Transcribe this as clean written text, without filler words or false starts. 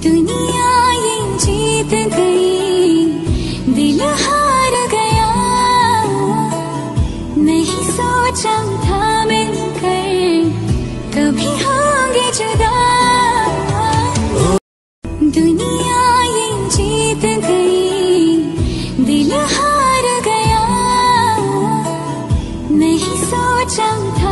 दुनिया ये जीत गई, दिल हार गया। नहीं सोचा था मिलकर कभी होंगे जुदा। दुनिया ये जीत गई, दिल हार गया। नहीं सोचा था